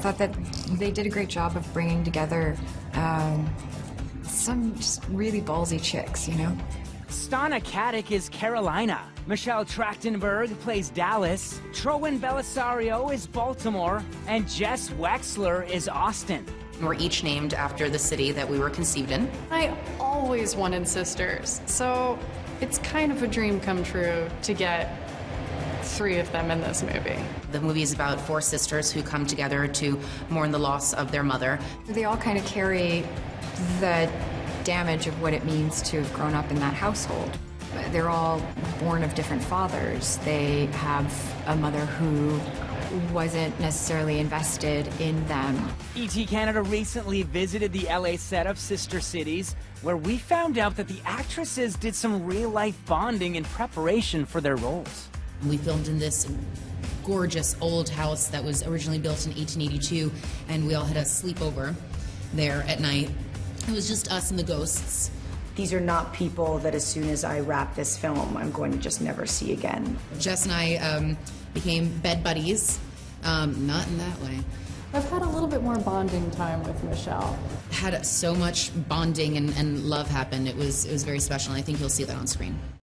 thought that they did a great job of bringing together some just really ballsy chicks, you know? Stana Katic is Carolina. Michelle Trachtenberg plays Dallas. Trowan Belisario is Baltimore. And Jess Wexler is Austin. We're each named after the city that we were conceived in. I always wanted sisters, so it's kind of a dream come true to get 3 of them in this movie. The movie is about 4 sisters who come together to mourn the loss of their mother. They all kind of carry the damage of what it means to have grown up in that household. They're all born of different fathers. They have a mother who wasn't necessarily invested in them. ET Canada recently visited the LA set of Sister Cities, where we found out that the actresses did some real-life bonding in preparation for their roles. We filmed in this gorgeous old house that was originally built in 1882, and we all had a sleepover there at night. It was just us and the ghosts. These are not people that as soon as I wrap this film, I'm going to just never see again. Jess and I became bed buddies, not in that way. I've had a little bit more bonding time with Michelle. Had so much bonding and love happen. It was very special, and I think you'll see that on screen.